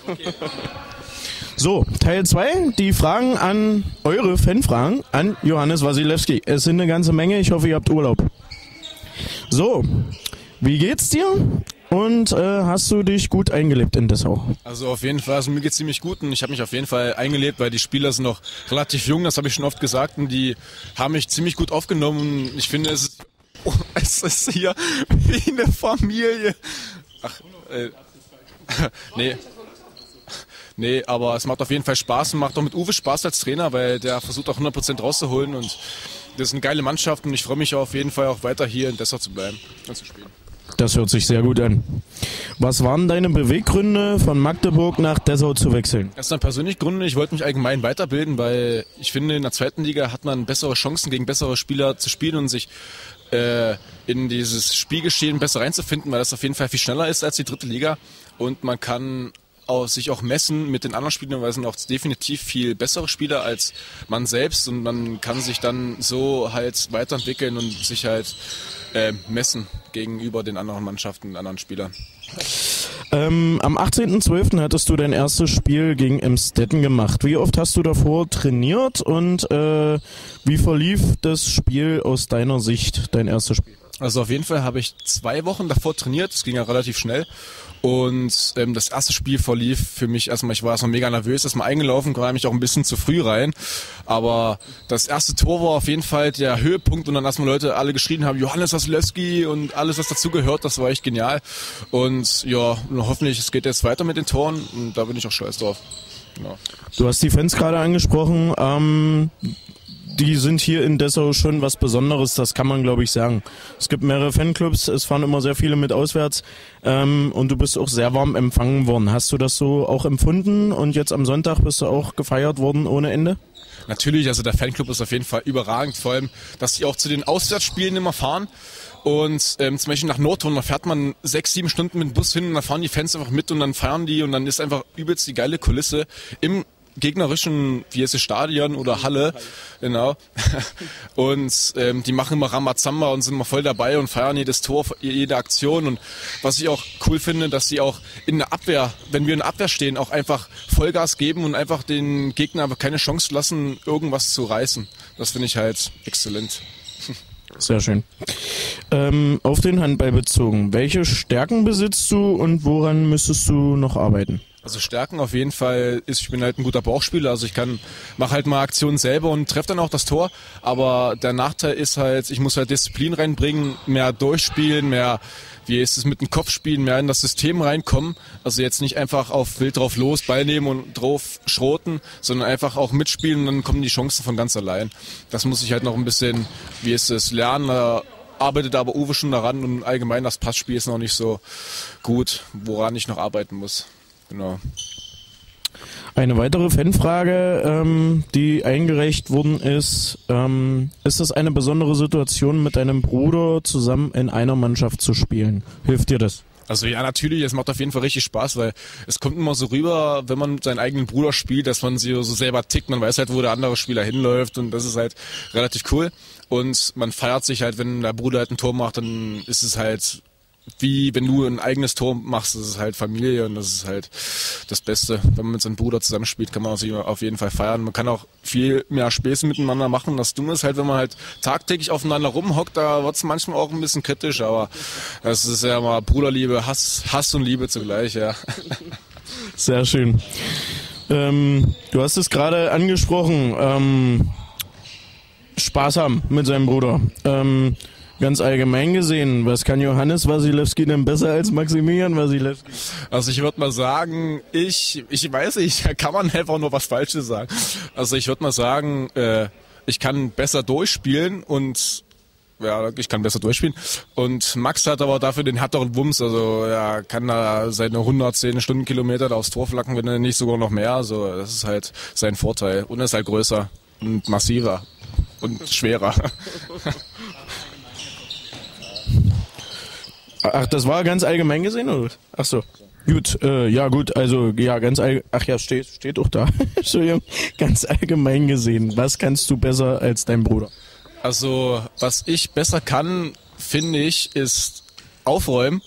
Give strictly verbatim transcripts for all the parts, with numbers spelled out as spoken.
So, Teil zwei, die Fragen an, eure Fanfragen an Johannes Wasilewski. Es sind eine ganze Menge, ich hoffe, ihr habt Urlaub. So, wie geht's dir? Und äh, hast du dich gut eingelebt in Dessau? Also auf jeden Fall, also mir geht's ziemlich gut und ich habe mich auf jeden Fall eingelebt, weil die Spieler sind noch relativ jung, das habe ich schon oft gesagt, und die haben mich ziemlich gut aufgenommen. Ich finde, es ist, oh, es ist hier wie eine Familie. Ach, äh, nee. Nee, aber es macht auf jeden Fall Spaß und macht auch mit Uwe Spaß als Trainer, weil der versucht auch hundert Prozent rauszuholen, und das ist eine geile Mannschaft und ich freue mich auf jeden Fall auch weiter hier in Dessau zu bleiben und zu spielen. Das hört sich sehr gut an. Was waren deine Beweggründe, von Magdeburg nach Dessau zu wechseln? Erstmal persönlich Gründe, ich wollte mich allgemein weiterbilden, weil ich finde, in der zweiten Liga hat man bessere Chancen, gegen bessere Spieler zu spielen und sich äh, in dieses Spielgeschehen besser reinzufinden, weil das auf jeden Fall viel schneller ist als die dritte Liga, und man kann auch, sich auch messen mit den anderen Spielern, weil es sind auch definitiv viel bessere Spieler als man selbst, und man kann sich dann so halt weiterentwickeln und sich halt äh, messen gegenüber den anderen Mannschaften, anderen Spielern. Ähm, am achtzehnten zwölften hattest du dein erstes Spiel gegen Emstetten gemacht. Wie oft hast du davor trainiert und äh, wie verlief das Spiel aus deiner Sicht, dein erstes Spiel? Also auf jeden Fall habe ich zwei Wochen davor trainiert, das ging ja relativ schnell, und ähm, das erste Spiel verlief für mich erstmal, ich war erstmal mega nervös, erstmal eingelaufen, kam mich auch ein bisschen zu früh rein, aber das erste Tor war auf jeden Fall der Höhepunkt, und dann erstmal Leute alle geschrien haben, Johannes Wasilewski und alles, was dazu gehört, das war echt genial, und ja, hoffentlich es geht jetzt weiter mit den Toren, und da bin ich auch stolz drauf. Genau. Du hast die Fans gerade angesprochen, ähm, die sind hier in Dessau schon was Besonderes, das kann man, glaube ich, sagen. Es gibt mehrere Fanclubs, es fahren immer sehr viele mit auswärts, ähm, und du bist auch sehr warm empfangen worden. Hast du das so auch empfunden, und jetzt am Sonntag bist du auch gefeiert worden ohne Ende? Natürlich, also der Fanclub ist auf jeden Fall überragend, vor allem, dass die auch zu den Auswärtsspielen immer fahren. Und ähm, zum Beispiel nach Nordhorn, da fährt man sechs, sieben Stunden mit dem Bus hin, und da fahren die Fans einfach mit und dann feiern die, und dann ist einfach übelst die geile Kulisse im gegnerischen, wie heißt es, Stadion oder Halle, genau. Und ähm, die machen immer Ramazamba und sind immer voll dabei und feiern jedes Tor, jede Aktion. Und was ich auch cool finde, dass sie auch in der Abwehr, wenn wir in der Abwehr stehen, auch einfach Vollgas geben und einfach den Gegner aber keine Chance lassen, irgendwas zu reißen. Das finde ich halt exzellent. Sehr schön. Ähm, auf den Handball bezogen, welche Stärken besitzt du und woran müsstest du noch arbeiten? Also Stärken auf jeden Fall ist, ich bin halt ein guter Bauchspieler, also ich kann, mache halt mal Aktionen selber und treffe dann auch das Tor, aber der Nachteil ist halt, ich muss halt Disziplin reinbringen, mehr durchspielen, mehr, wie ist es mit dem Kopf spielen, mehr in das System reinkommen, also jetzt nicht einfach auf wild drauf los, Ball nehmen und drauf schroten, sondern einfach auch mitspielen, und dann kommen die Chancen von ganz allein. Das muss ich halt noch ein bisschen, wie ist es, lernen, da arbeitet aber Uwe schon daran, und allgemein das Passspiel ist noch nicht so gut, woran ich noch arbeiten muss. Genau. Eine weitere Fanfrage, ähm, die eingereicht worden ist, ähm, ist es eine besondere Situation, mit deinem Bruder zusammen in einer Mannschaft zu spielen? Hilft dir das? Also ja, natürlich, es macht auf jeden Fall richtig Spaß, weil es kommt immer so rüber, wenn man mit seinem eigenen Bruder spielt, dass man so selber tickt, man weiß halt, wo der andere Spieler hinläuft, und das ist halt relativ cool, und man feiert sich halt, wenn der Bruder halt ein Tor macht, dann ist es halt wie wenn du ein eigenes Tor machst, das ist halt Familie, und das ist halt das Beste. Wenn man mit seinem Bruder zusammenspielt, kann man sich auf jeden Fall feiern. Man kann auch viel mehr Späße miteinander machen. Das Dumme ist halt, wenn man halt tagtäglich aufeinander rumhockt, da wird es manchmal auch ein bisschen kritisch, aber das ist ja mal Bruderliebe, Hass, Hass und Liebe zugleich, ja. Sehr schön. Ähm, du hast es gerade angesprochen, ähm, Spaß haben mit seinem Bruder. Ähm, Ganz allgemein gesehen, was kann Johannes Wasilewski denn besser als Maximilian Wasilewski? Also ich würde mal sagen, ich ich weiß nicht, da kann man einfach nur was Falsches sagen. Also ich würde mal sagen, äh, ich kann besser durchspielen, und ja, ich kann besser durchspielen. Und Max hat aber dafür den härteren Wumms, also er kann da seine hundertzehn Stundenkilometer da aufs Tor flacken, wenn er nicht sogar noch mehr. Also das ist halt sein Vorteil. Und er ist halt größer und massiver und schwerer. Ach, das war ganz allgemein gesehen, oder? Ach so. Gut, äh, ja gut, also ja, ganz allgemein, ach ja, steht, steht auch da. Entschuldigung, ganz allgemein gesehen. Was kannst du besser als dein Bruder? Also, was ich besser kann, finde ich, ist aufräumen.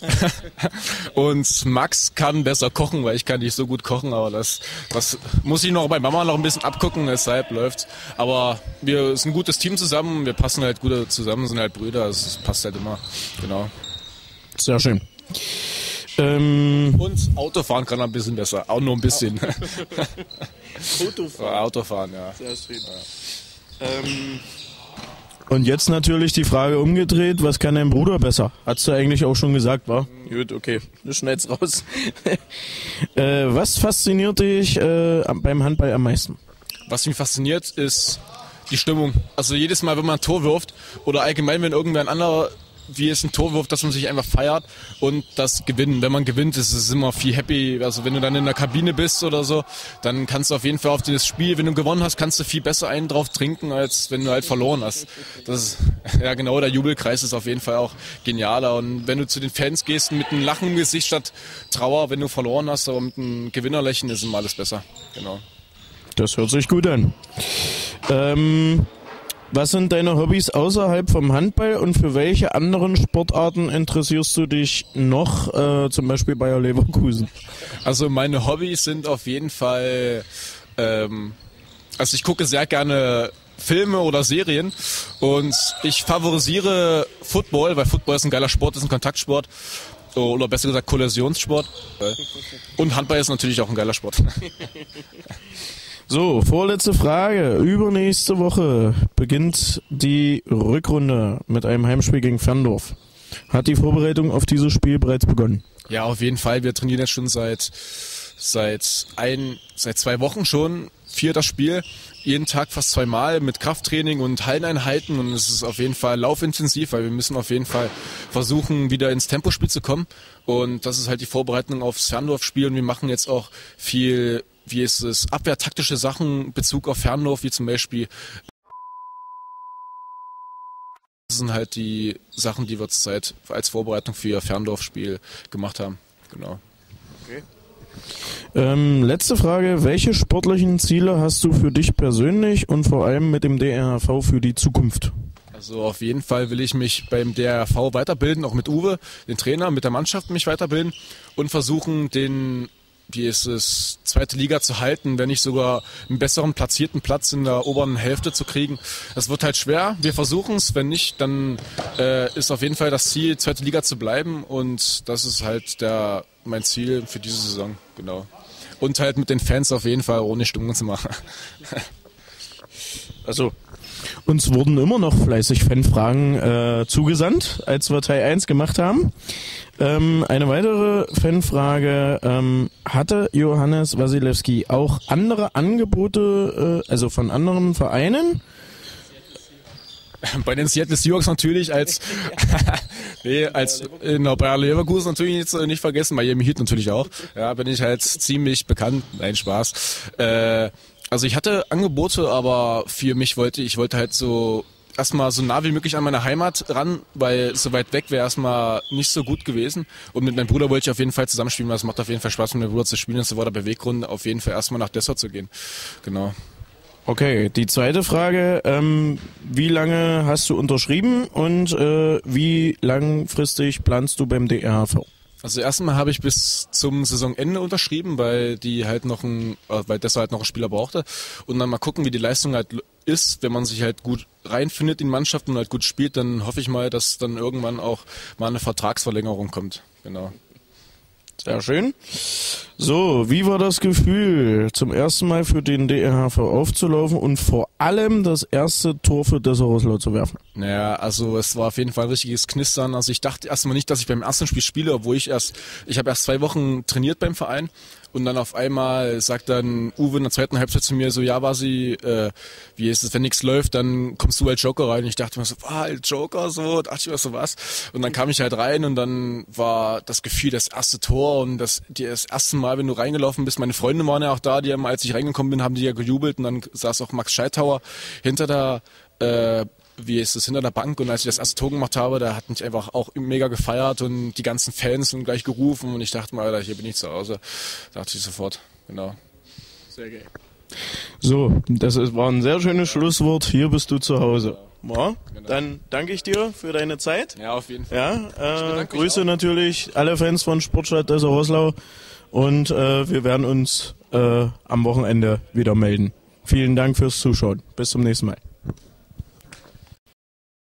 Und Max kann besser kochen, weil ich kann nicht so gut kochen, aber das, das muss ich noch bei Mama noch ein bisschen abgucken, deshalb läuft's. Aber wir sind ein gutes Team zusammen, wir passen halt gut zusammen, sind halt Brüder, es passt halt immer, genau. Sehr schön. Ähm, Und Autofahren kann er ein bisschen besser, auch nur ein bisschen. Autofahren. Autofahren, ja. Sehr schön. Ja. Ähm, und jetzt natürlich die Frage umgedreht, was kann dein Bruder besser? Hast du eigentlich auch schon gesagt, wa? Mhm. Gut, okay, du schneid's raus. äh, was fasziniert dich äh, beim Handball am meisten? Was mich fasziniert, ist die Stimmung. Also jedes Mal, wenn man ein Tor wirft oder allgemein, wenn irgendwer ein anderer wie es ein Tor wirft, dass man sich einfach feiert und das Gewinnen. Wenn man gewinnt, ist es immer viel happy. Also wenn du dann in der Kabine bist oder so, dann kannst du auf jeden Fall auf dieses Spiel, wenn du gewonnen hast, kannst du viel besser einen drauf trinken, als wenn du halt verloren hast. Das ist, ja genau, der Jubelkreis ist auf jeden Fall auch genialer. Und wenn du zu den Fans gehst mit einem Lachen im Gesicht statt Trauer, wenn du verloren hast, aber mit einem Gewinnerlächeln ist immer alles besser. Genau. Das hört sich gut an. Ähm... Was sind deine Hobbys außerhalb vom Handball und für welche anderen Sportarten interessierst du dich noch, äh, zum Beispiel Bayer Leverkusen? Also meine Hobbys sind auf jeden Fall, ähm, also ich gucke sehr gerne Filme oder Serien und ich favorisiere Football, weil Football ist ein geiler Sport, ist ein Kontaktsport oder besser gesagt Kollisionssport und Handball ist natürlich auch ein geiler Sport. So, vorletzte Frage. Übernächste Woche beginnt die Rückrunde mit einem Heimspiel gegen Ferndorf. Hat die Vorbereitung auf dieses Spiel bereits begonnen? Ja, auf jeden Fall. Wir trainieren jetzt schon seit seit ein seit zwei Wochen schon. Viertes Spiel. Jeden Tag fast zweimal mit Krafttraining und Halleneinheiten und es ist auf jeden Fall laufintensiv, weil wir müssen auf jeden Fall versuchen, wieder ins Tempospiel zu kommen und das ist halt die Vorbereitung aufs Ferndorf-Spiel und wir machen jetzt auch viel, wie ist es, abwehrtaktische Sachen in Bezug auf Ferndorf, wie zum Beispiel. Das sind halt die Sachen, die wir zurzeit als Vorbereitung für ihr Ferndorf-Spiel gemacht haben. Genau. Okay. Ähm, letzte Frage, welche sportlichen Ziele hast du für dich persönlich und vor allem mit dem D R H V für die Zukunft? Also auf jeden Fall will ich mich beim D R H V weiterbilden, auch mit Uwe, den Trainer, mit der Mannschaft mich weiterbilden und versuchen, den, wie ist es, zweite Liga zu halten, wenn nicht sogar einen besseren platzierten Platz in der oberen Hälfte zu kriegen. Das wird halt schwer, wir versuchen es, wenn nicht, dann äh, ist auf jeden Fall das Ziel, zweite Liga zu bleiben und das ist halt der, mein Ziel für diese Saison, genau. Und halt mit den Fans auf jeden Fall ohne Stimmung zu machen. Also, uns wurden immer noch fleißig Fanfragen äh, zugesandt, als wir Teil eins gemacht haben. Ähm, eine weitere Fanfrage, ähm, hatte Johannes Wasilewski auch andere Angebote, äh, also von anderen Vereinen? Bei den Seattle Seahawks natürlich als nee, als in der Bayer Leverkusen natürlich nicht, nicht vergessen, Miami Heat natürlich auch. Ja, bin ich halt ziemlich bekannt. Nein, Spaß. Äh, also ich hatte Angebote, aber für mich wollte ich wollte halt so erstmal so nah wie möglich an meine Heimat ran, weil so weit weg wäre erstmal nicht so gut gewesen. Und mit meinem Bruder wollte ich auf jeden Fall zusammenspielen, weil es macht auf jeden Fall Spaß, mit meinem Bruder zu spielen. Das war der Beweggrund, auf jeden Fall erstmal nach Dessau zu gehen. Genau. Okay, die zweite Frage, ähm, wie lange hast du unterschrieben und äh, wie langfristig planst du beim D R H V? Also erstmal habe ich bis zum Saisonende unterschrieben, weil die halt noch ein, äh, weil Dessau halt noch einen Spieler brauchte und dann mal gucken, wie die Leistung halt ist, wenn man sich halt gut reinfindet in die Mannschaft und halt gut spielt, dann hoffe ich mal, dass dann irgendwann auch mal eine Vertragsverlängerung kommt. Genau. Sehr schön. So, wie war das Gefühl, zum ersten Mal für den D R H V aufzulaufen und vor allem das erste Tor für Dessau-Roßlau zu werfen? Naja, also es war auf jeden Fall ein richtiges Knistern. Also ich dachte erstmal nicht, dass ich beim ersten Spiel spiele, obwohl ich erst, ich habe erst zwei Wochen trainiert beim Verein und dann auf einmal sagt dann Uwe in der zweiten Halbzeit zu mir so, ja Basi, äh, wie ist es, wenn nichts läuft, dann kommst du als Joker rein. Und ich dachte mir so, ah, als Joker, so, dachte ich mir so was. Und dann kam ich halt rein und dann war das Gefühl, das erste Tor und das, das erste Mal, wenn du reingelaufen bist, meine Freunde waren ja auch da, die haben, als ich reingekommen bin, haben die ja gejubelt und dann saß auch Max Scheithauer hinter der, äh, wie ist es, hinter der Bank und als ich das erste Tor gemacht habe, da hat mich einfach auch mega gefeiert und die ganzen Fans sind gleich gerufen und ich dachte mal, Alter, hier bin ich zu Hause. Da dachte ich sofort, genau. Sehr geil. So, das ist, war ein sehr schönes Schlusswort. Hier bist du zu Hause. Ja, genau. Dann danke ich dir für deine Zeit. Ja, auf jeden Fall. Ja, äh, Grüße natürlich alle Fans von Sportstadt Dessau-Roßlau und äh, wir werden uns äh, am Wochenende wieder melden. Vielen Dank fürs Zuschauen. Bis zum nächsten Mal.